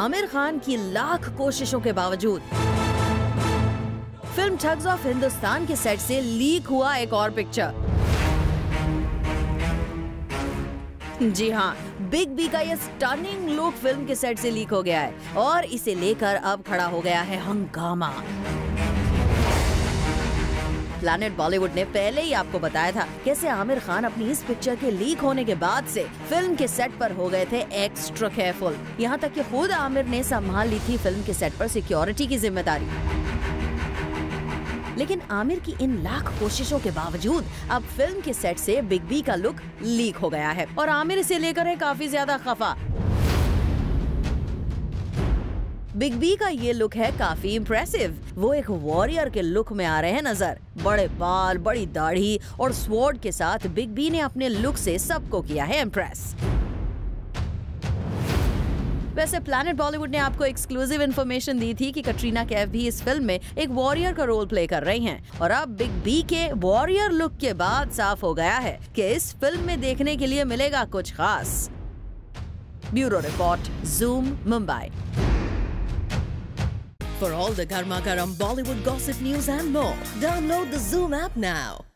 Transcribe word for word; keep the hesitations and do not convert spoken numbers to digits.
आमिर खान की लाख कोशिशों के बावजूद फिल्म ठग्स ऑफ हिंदुस्तान के सेट से लीक हुआ एक और पिक्चर। जी हाँ, बिग बी का ये स्टनिंग लुक फिल्म के सेट से लीक हो गया है और इसे लेकर अब खड़ा हो गया है हंगामा। प्लैनेट बॉलीवुड ने पहले ही आपको बताया था कैसे आमिर खान अपनी इस पिक्चर के लीक होने के बाद से फिल्म के सेट पर हो गए थे एक्स्ट्रा केयरफुल। यहाँ तक कि खुद आमिर ने संभाल ली थी फिल्म के सेट पर सिक्योरिटी की जिम्मेदारी। लेकिन आमिर की इन लाख कोशिशों के बावजूद अब फिल्म के सेट से बिग बी का लुक लीक हो गया है और आमिर इसे लेकर है काफी ज्यादा खफा। बिग बी का ये लुक है काफी इम्प्रेसिव। वो एक वॉरियर के लुक में आ रहे हैं नजर। बड़े बाल, बड़ी दाढ़ी और स्वॉर्ड के साथ बिग बी ने अपने लुक से सबको किया है इम्प्रेस। वैसे प्लैनेट बॉलीवुड ने आपको एक्सक्लूसिव इन्फॉर्मेशन दी थी कि कटरीना कैफ भी इस फिल्म में एक वॉरियर का रोल प्ले कर रही हैं और अब बिग बी के वॉरियर लुक के बाद साफ हो गया है कि इस फिल्म में देखने के लिए मिलेगा कुछ खास। Bureau report, zoom, Mumbai. For all the Garma Garam Bollywood gossip news and more, download the Zoom app now.